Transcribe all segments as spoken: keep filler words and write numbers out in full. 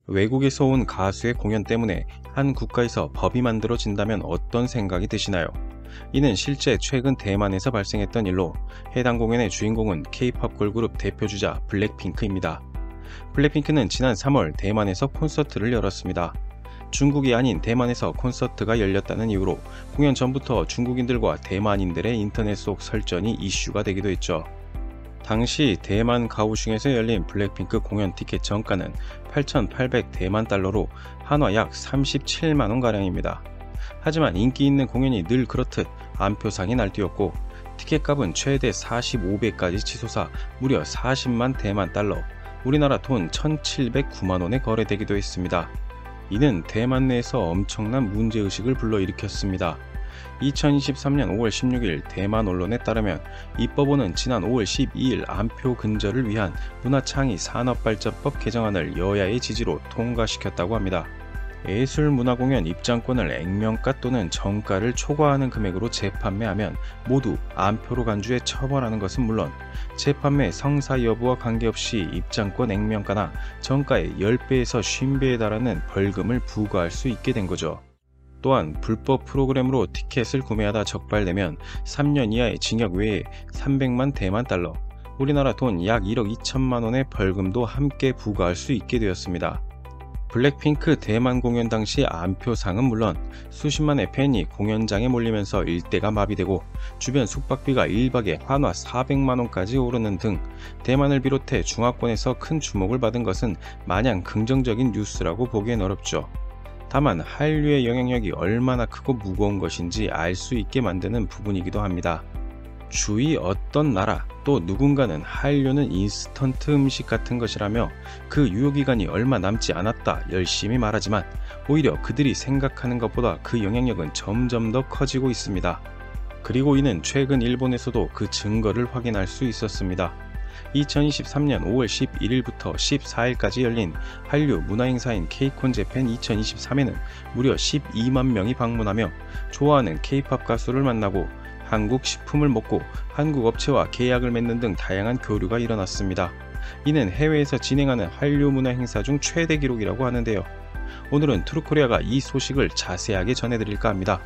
외국에서 온 가수의 공연 때문에 한 국가에서 법이 만들어진다면 어떤 생각이 드시나요? 이는 실제 최근 대만에서 발생했던 일로 해당 공연의 주인공은 케이팝 걸그룹 대표주자 블랙핑크입니다. 블랙핑크는 지난 삼월 대만에서 콘서트를 열었습니다. 중국이 아닌 대만에서 콘서트가 열렸다는 이유로 공연 전부터 중국인들과 대만인들의 인터넷 속 설전이 이슈가 되기도 했죠. 당시 대만 가오슝에서 열린 블랙핑크 공연 티켓 정가는 팔천팔백 대만 달러로 한화 약 삼십칠만 원가량입니다. 하지만 인기 있는 공연이 늘 그렇듯 안표상이 날뛰었고 티켓값은 최대 사십오 배까지 치솟아 무려 사십만 대만 달러, 우리나라 돈 천칠백구만 원에 거래되기도 했습니다. 이는 대만 내에서 엄청난 문제의식을 불러일으켰습니다. 이천이십삼년 오월 십육일 대만 언론에 따르면 이 법원은 지난 오월 십이일 안표 근절을 위한 문화창의 산업발전법 개정안을 여야의 지지로 통과시켰다고 합니다. 예술문화공연 입장권을 액면가 또는 정가를 초과하는 금액으로 재판매하면 모두 안표로 간주해 처벌하는 것은 물론 재판매 성사 여부와 관계없이 입장권 액면가나 정가의 십 배에서 오십 배에 달하는 벌금을 부과할 수 있게 된 거죠. 또한 불법 프로그램으로 티켓을 구매하다 적발되면 삼 년 이하의 징역 외에 삼백만 대만 달러, 우리나라 돈 약 일억 이천만 원의 벌금도 함께 부과할 수 있게 되었습니다. 블랙핑크 대만 공연 당시 안표상은 물론 수십만의 팬이 공연장에 몰리면서 일대가 마비되고 주변 숙박비가 일 박에 한화 사백만 원까지 오르는 등 대만을 비롯해 중화권에서 큰 주목을 받은 것은 마냥 긍정적인 뉴스라고 보기엔 어렵죠. 다만 한류의 영향력이 얼마나 크고 무거운 것인지 알 수 있게 만드는 부분이기도 합니다. 주위 어떤 나라 또 누군가는 한류는 인스턴트 음식 같은 것이라며 그 유효기간이 얼마 남지 않았다 열심히 말하지만 오히려 그들이 생각하는 것보다 그 영향력은 점점 더 커지고 있습니다. 그리고 이는 최근 일본에서도 그 증거를 확인할 수 있었습니다. 이천이십삼년 오월 십일일부터 십사일까지 열린 한류 문화행사인 케이콘 재팬 이천이십삼에는 무려 십이만 명이 방문하며 좋아하는 케이팝 가수를 만나고 한국 식품을 먹고 한국 업체와 계약을 맺는 등 다양한 교류가 일어났습니다. 이는 해외에서 진행하는 한류 문화 행사 중 최대 기록이라고 하는데요. 오늘은 트루코리아가 이 소식을 자세하게 전해드릴까 합니다.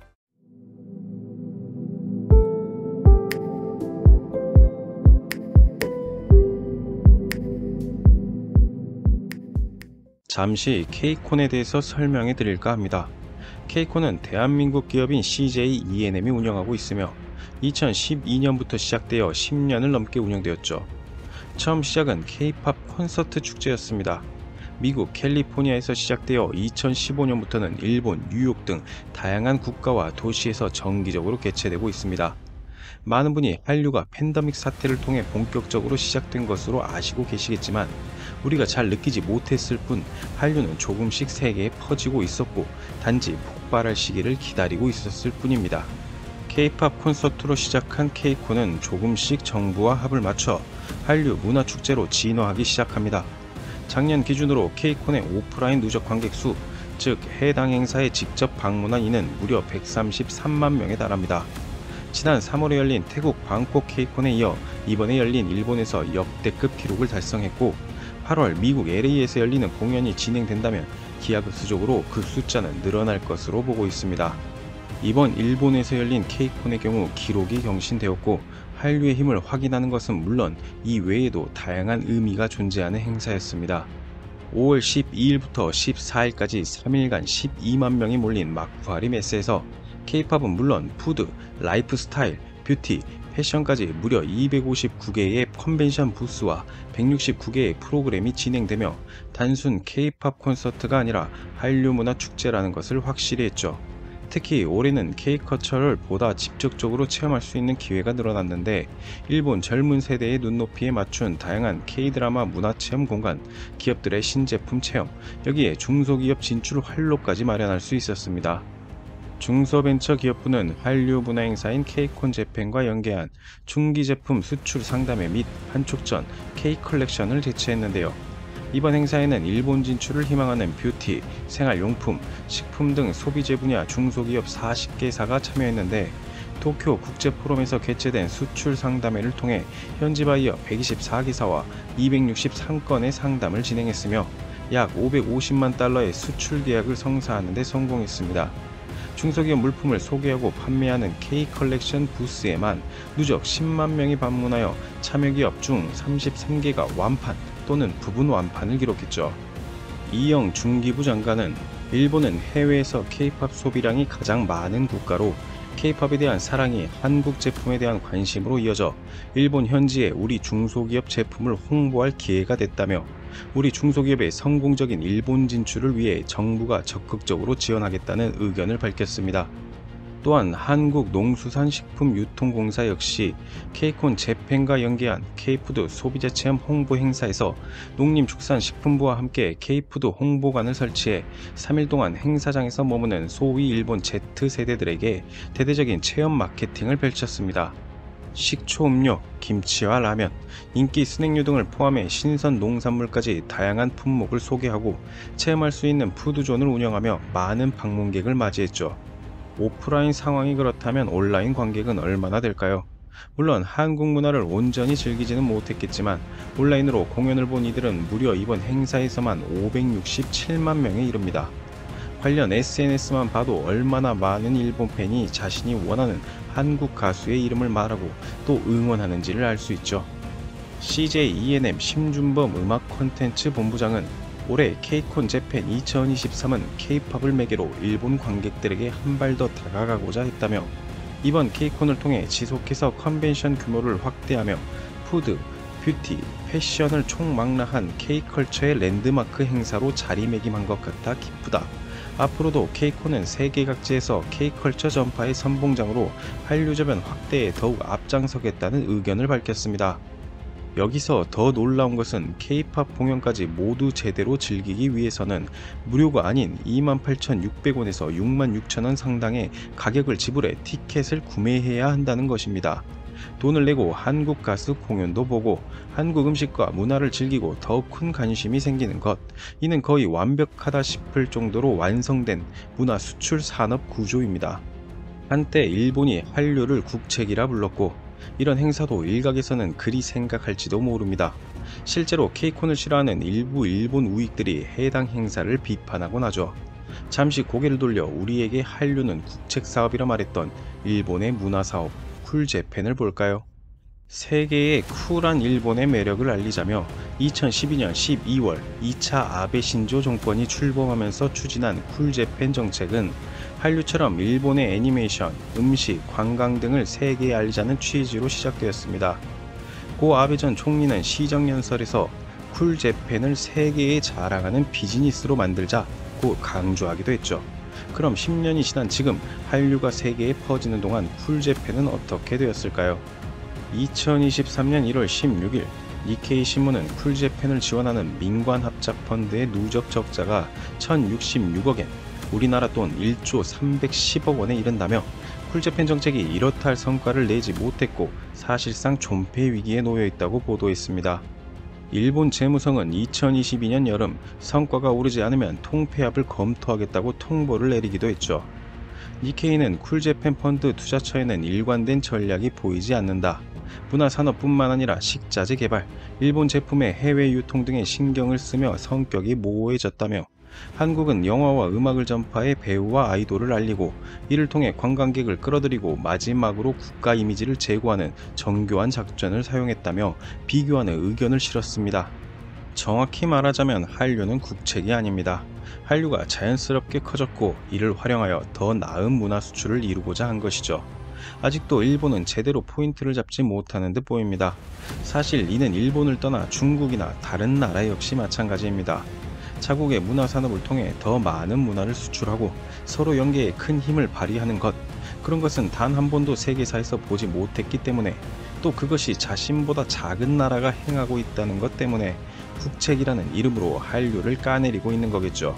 잠시 케이콘에 대해서 설명해 드릴까 합니다. 케이콘은 대한민국 기업인 씨제이 이엔엠이 운영하고 있으며 이천십이년부터 시작되어 십 년을 넘게 운영되었죠. 처음 시작은 케이팝 콘서트 축제였습니다. 미국 캘리포니아에서 시작되어 이천십오년부터는 일본, 뉴욕 등 다양한 국가와 도시에서 정기적으로 개최되고 있습니다. 많은 분이 한류가 팬데믹 사태를 통해 본격적으로 시작된 것으로 아시고 계시겠지만 우리가 잘 느끼지 못했을 뿐 한류는 조금씩 세계에 퍼지고 있었고 단지 폭발할 시기를 기다리고 있었을 뿐입니다. 케이팝 콘서트로 시작한 케이콘은 조금씩 정부와 합을 맞춰 한류 문화축제로 진화하기 시작합니다. 작년 기준으로 케이콘의 오프라인 누적 관객 수, 즉 해당 행사에 직접 방문한 이는 무려 백삼십삼만 명에 달합니다. 지난 삼월에 열린 태국 방콕 케이콘에 이어 이번에 열린 일본에서 역대급 기록을 달성했고 팔월 미국 엘에이에서 열리는 공연이 진행된다면 기하급수적으로 그 숫자는 늘어날 것으로 보고 있습니다. 이번 일본에서 열린 케이콘의 경우 기록이 경신되었고 한류의 힘을 확인하는 것은 물론 이 외에도 다양한 의미가 존재하는 행사였습니다. 오월 십이일부터 십사일까지 삼 일간 십이만 명이 몰린 마쿠하리 메스에서 케이팝은 물론 푸드, 라이프스타일, 뷰티, 패션까지 무려 이백오십구 개의 컨벤션 부스와 백육십구 개의 프로그램이 진행되며 단순 케이팝 콘서트가 아니라 한류 문화 축제라는 것을 확실히 했죠. 특히 올해는 K컬처를 보다 직접적으로 체험할 수 있는 기회가 늘어났는데 일본 젊은 세대의 눈높이에 맞춘 다양한 K드라마 문화체험 공간, 기업들의 신제품 체험, 여기에 중소기업 진출 활로까지 마련할 수 있었습니다. 중소벤처기업부는 한류 문화행사인 케이콘 재팬과 연계한 중기제품 수출 상담회 및 한촉전 K컬렉션을 개최했는데요. 이번 행사에는 일본 진출을 희망하는 뷰티, 생활용품, 식품 등 소비재 분야 중소기업 사십 개사가 참여했는데 도쿄 국제포럼에서 개최된 수출 상담회를 통해 현지 바이어 백이십사 개사와 이백육십삼 건의 상담을 진행했으며 약 오백오십만 달러의 수출 계약을 성사하는 데 성공했습니다. 중소기업 물품을 소개하고 판매하는 K-컬렉션 부스에만 누적 십만 명이 방문하여 참여기업 중 삼십삼 개가 완판 또는 부분 완판을 기록했죠. 이영 중기부 장관은 일본은 해외에서 K-팝 소비량이 가장 많은 국가로 K-팝에 대한 사랑이 한국 제품에 대한 관심으로 이어져 일본 현지에 우리 중소기업 제품을 홍보할 기회가 됐다며 우리 중소기업의 성공적인 일본 진출을 위해 정부가 적극적으로 지원하겠다는 의견을 밝혔습니다. 또한 한국농수산식품유통공사 역시 K콘 재팬과 연계한 K푸드 소비자 체험 홍보 행사에서 농림축산식품부와 함께 K푸드 홍보관을 설치해 삼 일 동안 행사장에서 머무는 소위 일본 Z세대들에게 대대적인 체험 마케팅을 펼쳤습니다. 식초 음료, 김치와 라면, 인기 스낵류 등을 포함해 신선 농산물까지 다양한 품목을 소개하고 체험할 수 있는 푸드존을 운영하며 많은 방문객을 맞이했죠. 오프라인 상황이 그렇다면 온라인 관객은 얼마나 될까요? 물론 한국 문화를 온전히 즐기지는 못했겠지만 온라인으로 공연을 본 이들은 무려 이번 행사에서만 오백육십칠만 명에 이릅니다. 관련 에스엔에스만 봐도 얼마나 많은 일본 팬이 자신이 원하는 한국 가수의 이름을 말하고 또 응원하는지를 알 수 있죠. 씨제이 이엔엠 심준범 음악 콘텐츠 본부장은 올해 K콘 재팬 이천이십삼은 K-팝을 매개로 일본 관객들에게 한 발 더 다가가고자 했다며 이번 K콘을 통해 지속해서 컨벤션 규모를 확대하며 푸드, 뷰티, 패션을 총망라한 K컬처의 랜드마크 행사로 자리매김한 것 같아 기쁘다. 앞으로도 K콘은 세계 각지에서 K컬처 전파의 선봉장으로 한류 저변 확대에 더욱 앞장서겠다는 의견을 밝혔습니다. 여기서 더 놀라운 것은 K-팝 공연까지 모두 제대로 즐기기 위해서는 무료가 아닌 이만 팔천육백 원에서 육만 육천 원 상당의 가격을 지불해 티켓을 구매해야 한다는 것입니다. 돈을 내고 한국 가수 공연도 보고 한국 음식과 문화를 즐기고 더욱 큰 관심이 생기는 것, 이는 거의 완벽하다 싶을 정도로 완성된 문화 수출 산업 구조입니다. 한때 일본이 한류를 국책이라 불렀고 이런 행사도 일각에서는 그리 생각할지도 모릅니다. 실제로 K콘을 싫어하는 일부 일본 우익들이 해당 행사를 비판하곤 하죠. 잠시 고개를 돌려 우리에게 한류는 국책사업이라 말했던 일본의 문화사업 쿨재팬을 볼까요? 세계의 쿨한 일본의 매력을 알리자며 이천십이 년 십이 월 이 차 아베 신조 정권이 출범하면서 추진한 쿨재팬 정책은 한류처럼 일본의 애니메이션, 음식, 관광 등을 세계에 알리자는 취지로 시작되었습니다. 고 아베 전 총리는 시정연설에서 쿨재팬을 세계에 자랑하는 비즈니스로 만들자고 강조하기도 했죠. 그럼 십 년이 지난 지금 한류가 세계에 퍼지는 동안 쿨재팬은 어떻게 되었을까요? 이천이십삼 년 일월 십육 일 니케이 신문은 쿨재팬을 지원하는 민관합작펀드의 누적 적자가 천육십육억 엔, 우리나라 돈 일조 삼백십억 원에 이른다며 쿨재팬 정책이 이렇다 할 성과를 내지 못했고 사실상 존폐 위기에 놓여 있다고 보도했습니다. 일본 재무성은 이천이십이 년 여름 성과가 오르지 않으면 통폐합을 검토하겠다고 통보를 내리기도 했죠. 니케이는 쿨재팬 펀드 투자처에는 일관된 전략이 보이지 않는다. 문화산업뿐만 아니라 식자재 개발, 일본 제품의 해외 유통 등에 신경을 쓰며 성격이 모호해졌다며 한국은 영화와 음악을 전파해 배우와 아이돌을 알리고 이를 통해 관광객을 끌어들이고 마지막으로 국가 이미지를 제고하는 정교한 작전을 사용했다며 비교하는 의견을 실었습니다. 정확히 말하자면 한류는 국책이 아닙니다. 한류가 자연스럽게 커졌고 이를 활용하여 더 나은 문화 수출을 이루고자 한 것이죠. 아직도 일본은 제대로 포인트를 잡지 못하는 듯 보입니다. 사실 이는 일본을 떠나 중국이나 다른 나라 역시 마찬가지입니다. 자국의 문화산업을 통해 더 많은 문화를 수출하고 서로 연계에 큰 힘을 발휘하는 것, 그런 것은 단 한 번도 세계사에서 보지 못했기 때문에, 또 그것이 자신보다 작은 나라가 행하고 있다는 것 때문에 국책이라는 이름으로 한류를 까내리고 있는 거겠죠.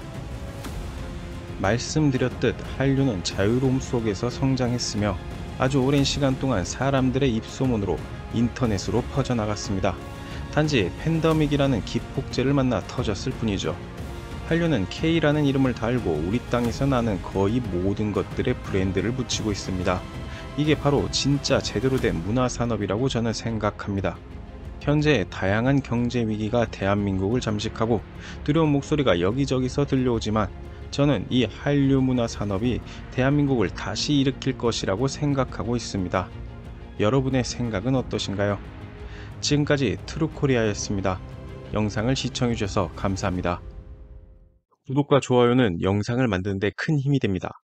말씀드렸듯 한류는 자유로움 속에서 성장했으며 아주 오랜 시간 동안 사람들의 입소문으로 인터넷으로 퍼져나갔습니다. 단지 팬데믹이라는 기폭제를 만나 터졌을 뿐이죠. 한류는 K라는 이름을 달고 우리 땅에서 나는 거의 모든 것들의 브랜드를 붙이고 있습니다. 이게 바로 진짜 제대로 된 문화산업이라고 저는 생각합니다. 현재 다양한 경제 위기가 대한민국을 잠식하고 두려운 목소리가 여기저기서 들려오지만 저는 이 한류 문화 산업이 대한민국을 다시 일으킬 것이라고 생각하고 있습니다. 여러분의 생각은 어떠신가요? 지금까지 트루코리아였습니다. 영상을 시청해주셔서 감사합니다. 구독과 좋아요는 영상을 만드는 데 큰 힘이 됩니다.